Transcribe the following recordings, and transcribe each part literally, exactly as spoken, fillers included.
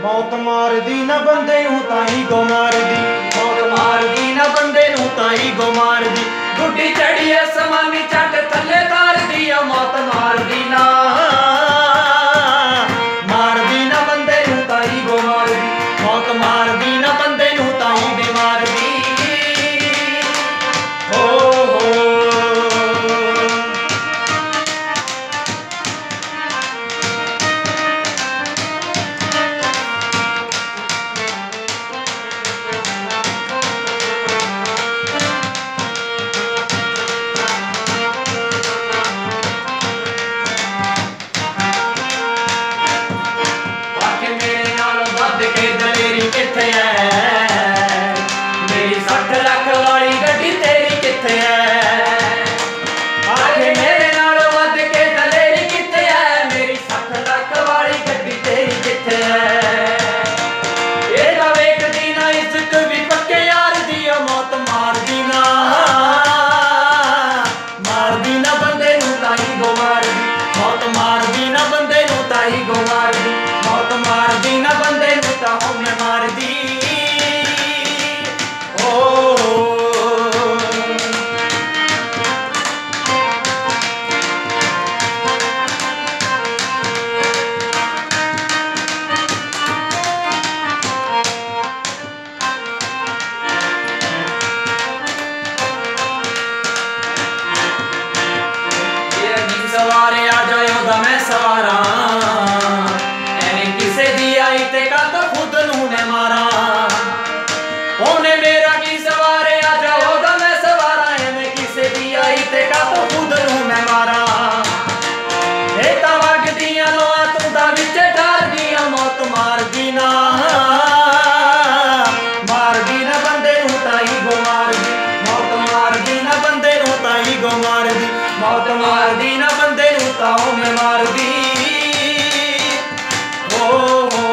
मौत मार दी ना बंदे नूं ताई गो मार दी, मौत मार दी ना बंदे नूं ताई गो मार दी। गुड्डी चढ़ी आसमानी चट थल्ले तार दी, मौत मार दी ना मार दी ना बंदे नूं ताई गो मार दी, मौत मार दी ना बंदे नूं ताई गो मार दी। मौत मार दी ना बंदे नूं तां मैं मार दी। हो हो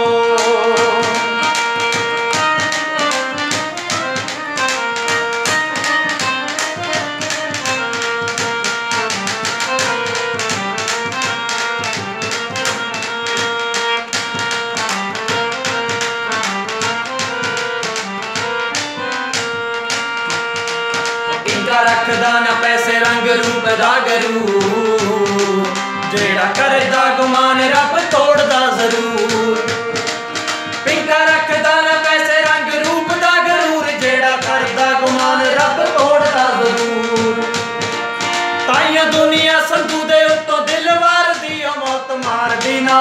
रखदा ना पैसे रंग रूप दा गरू, जेड़ा करदा गुमान रब तोड़दा जरूर। पिंका रखदा ना पैसे रंग रूप दा गरूर, जेड़ा करदा गुमान रब तोड़दा जरूर। ताइयां दुनिया संधू दे उत्तों दिल वार दी, मौत मार दी ना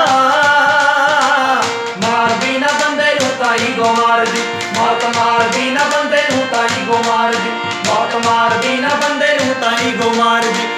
मार दी ना बंदे नूं ताई गो मार दी, मौत मार दी ना बंदे नूं ताई गो मार दी, मौत मार दी ना बंदे नूं ताई गो मार दी।